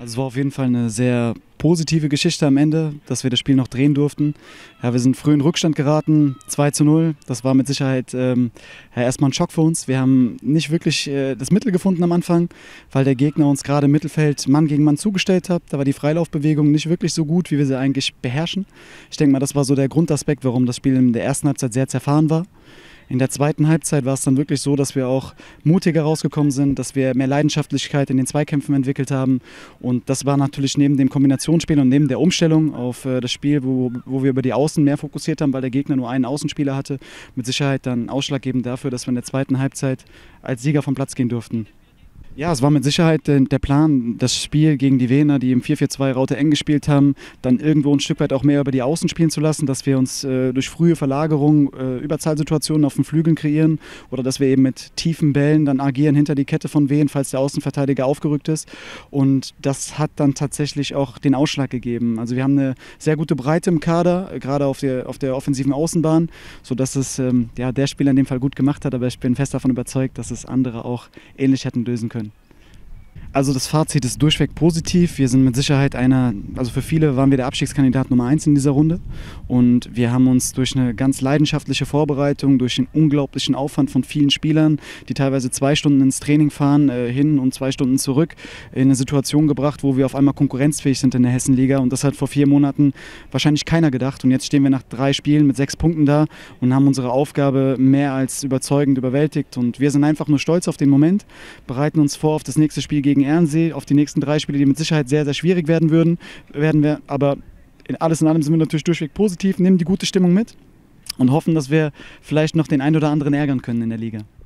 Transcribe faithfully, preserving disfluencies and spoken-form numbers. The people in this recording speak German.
Also es war auf jeden Fall eine sehr positive Geschichte am Ende, dass wir das Spiel noch drehen durften. Ja, wir sind früh in Rückstand geraten, zwei zu null. Das war mit Sicherheit ähm, ja, erstmal ein Schock für uns. Wir haben nicht wirklich äh, das Mittel gefunden am Anfang, weil der Gegner uns gerade im Mittelfeld Mann gegen Mann zugestellt hat. Da war die Freilaufbewegung nicht wirklich so gut, wie wir sie eigentlich beherrschen. Ich denke mal, das war so der Grundaspekt, warum das Spiel in der ersten Halbzeit sehr zerfahren war. In der zweiten Halbzeit war es dann wirklich so, dass wir auch mutiger rausgekommen sind, dass wir mehr Leidenschaftlichkeit in den Zweikämpfen entwickelt haben. Und das war natürlich neben dem Kombinationsspiel und neben der Umstellung auf äh, das Spiel, wo, wo wir über die Außen mehr fokussiert haben, weil der Gegner nur einen Außenspieler hatte, mit Sicherheit dann ausschlaggebend dafür, dass wir in der zweiten Halbzeit als Sieger vom Platz gehen durften. Ja, es war mit Sicherheit der Plan, das Spiel gegen die Wiener, die im vier vier zwei Raute eng gespielt haben, dann irgendwo ein Stück weit auch mehr über die Außen spielen zu lassen, dass wir uns äh, durch frühe Verlagerung äh, Überzahlsituationen auf den Flügeln kreieren oder dass wir eben mit tiefen Bällen dann agieren hinter die Kette von Wien, falls der Außenverteidiger aufgerückt ist. Und das hat dann tatsächlich auch den Ausschlag gegeben. Also wir haben eine sehr gute Breite im Kader, gerade auf der, auf der offensiven Außenbahn, sodass es ähm, ja, der Spieler in dem Fall gut gemacht hat, aber ich bin fest davon überzeugt, dass es andere auch ähnlich hätten lösen können. Also das Fazit ist durchweg positiv. Wir sind mit Sicherheit einer, also für viele waren wir der Abstiegskandidat Nummer eins in dieser Runde. Und wir haben uns durch eine ganz leidenschaftliche Vorbereitung, durch den unglaublichen Aufwand von vielen Spielern, die teilweise zwei Stunden ins Training fahren, äh, hin und zwei Stunden zurück, in eine Situation gebracht, wo wir auf einmal konkurrenzfähig sind in der Hessenliga. Und das hat vor vier Monaten wahrscheinlich keiner gedacht. Und jetzt stehen wir nach drei Spielen mit sechs Punkten da und haben unsere Aufgabe mehr als überzeugend überwältigt. Und wir sind einfach nur stolz auf den Moment, bereiten uns vor auf das nächste Spiel gegen Ernsee, auf die nächsten drei Spiele, die mit Sicherheit sehr, sehr schwierig werden würden, werden wir, aber in alles in allem sind wir natürlich durchweg positiv, nehmen die gute Stimmung mit und hoffen, dass wir vielleicht noch den einen oder anderen ärgern können in der Liga.